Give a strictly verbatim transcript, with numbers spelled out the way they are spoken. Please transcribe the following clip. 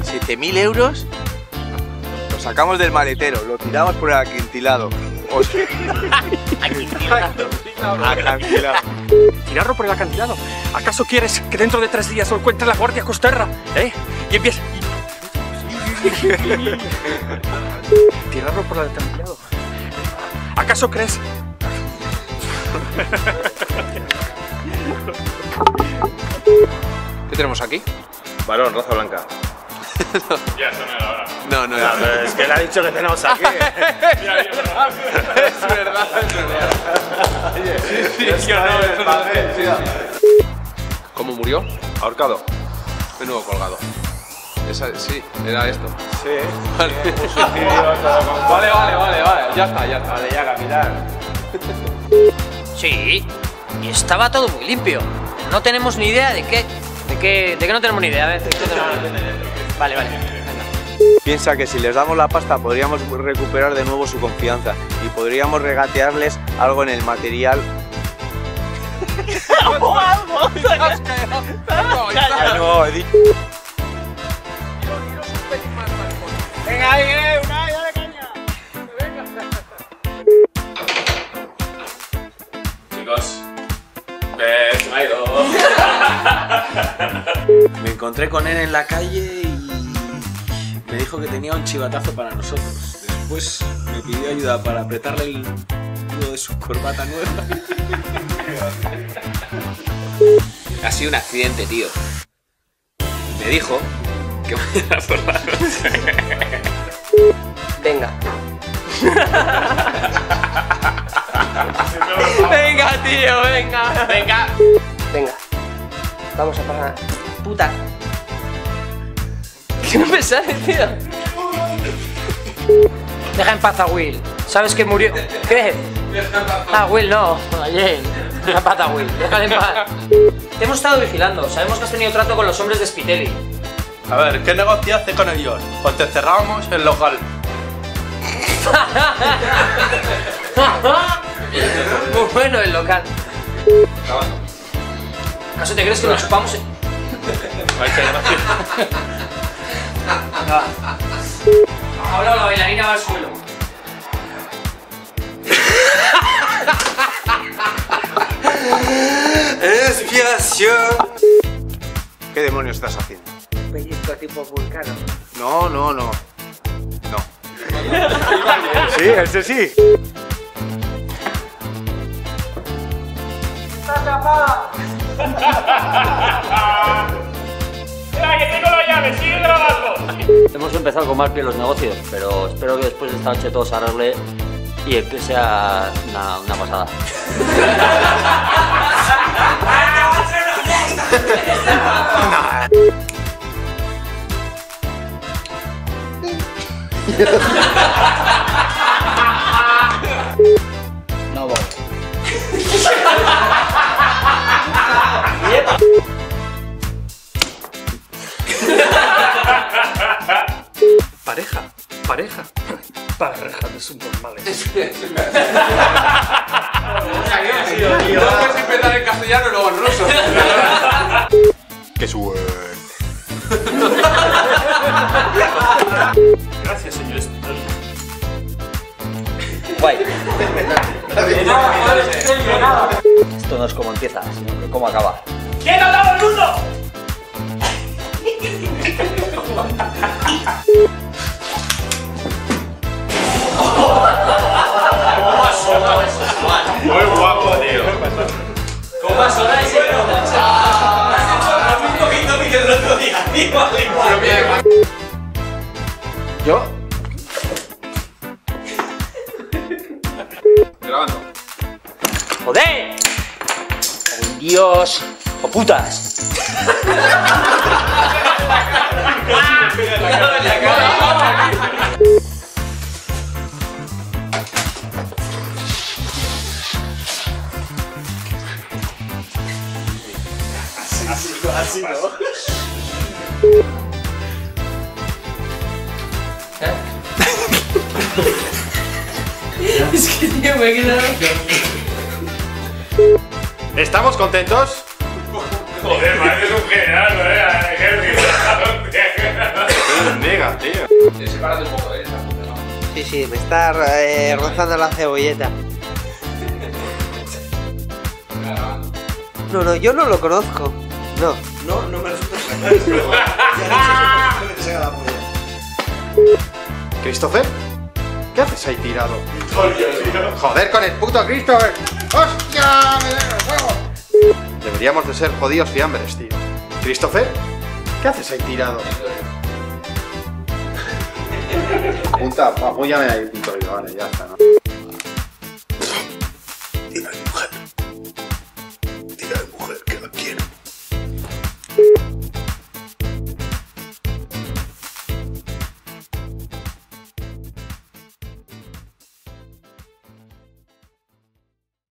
¿siete mil euros? Lo sacamos del maletero, lo tiramos por el acantilado. O sea... Acantilado. Acantilado. Tirarlo por el acantilado. ¿Acaso quieres que dentro de tres días lo encuentre la Guardia Costera? ¿Eh? Y empieza... Tirarlo por el acantilado. ¿Acaso crees? ¿Qué tenemos aquí? Varón, raza blanca. Ya son ahora. No, no, No, pero es que le ha dicho que tenemos aquí. Es verdad, es verdad. Oye, sí, es que no, el eso no papel, sí, tío. ¿Cómo murió? Ahorcado. De nuevo colgado. Esa, sí, era esto. Sí. Vale. Un suicidio, todo con... Vale, vale, vale, vale. Ya está, ya está. Vale, ya, capitán. Sí, y estaba todo muy limpio. No tenemos ni idea de qué. ¿De qué, de qué no tenemos ni idea? A ver, ¿de qué tenemos? Vale, vale. Piensa que si les damos la pasta podríamos recuperar de nuevo su confianza y podríamos regatearles algo en el material. ¡Algo, algo! No, he dicho. ¡Venga, ahí, eh! ¡Una, dale caña! Chicos, eh, se me ha ido. Me encontré con él en la calle y me dijo que tenía un chivatazo para nosotros. Después me pidió ayuda para apretarle el nudo de su corbata nueva. Ha sido un accidente, tío. Me dijo que vaya por la noche. Venga. Venga, tío, venga. Venga. Venga. Vamos a parar. Puta. ¿Qué no me sale, tío? Deja en paz a Will. ¿Sabes que murió? ¿Qué? Ah, Will no. Ayer. Deja en paz a Will. Déjale en paz. Te hemos estado vigilando. Sabemos que has tenido trato con los hombres de Spitelli. A ver, ¿qué negocio hace con ellos? Pues te cerramos el local. Muy bueno el local. ¿Acaso te crees que lo chupamos? En... Ahora la bailarina va al suelo. Respiración. ¿Qué demonios estás haciendo? Pellizco tipo vulcano. No, no, no. No. Sí, ese sí. ¡Mira, que tengo la llave! ¡Sigue grabando! Hemos empezado con mal pie los negocios, pero espero que después de esta noche todo se arregle y el que sea una, una pasada. No voy. Pareja, pareja. Pareja de subnormales. No puedes empezar en castellano y luego en ruso. Qué suerte. Gracias, señor Spitelli. Guay. Esto no es como empieza, sino que cómo acaba. ¡Quieto todo el mundo! ¿Cómo ha sonado eso, Juan? Muy guapo, tío. ¿Cómo ha sonado ese? Un poquito que el otro día, tío. ¿Yo? Grabando. ¡Joder! ¡Oh, Dios! ¡Oh, putas! Así, ¿no? Es que tío, me he quedado. ¿Estamos contentos? Joder, madre, es un general, ¿no? nega, tío. Sepárate un poco de esa. Sí, sí, me está eh, rozando la cebolleta. No, no, yo no lo conozco. No. No, no me resulta sacar esto. Ya no sé si te saca la polla. Christopher, ¿qué haces ahí tirado? Joder con el puto Christopher. ¡Hostia! ¡Me da el huevo! Deberíamos de ser jodidos fiambres, tío. Christopher, ¿qué haces ahí tirado? Punta, apóyame ahí, punto, vale, ya está, ¿no?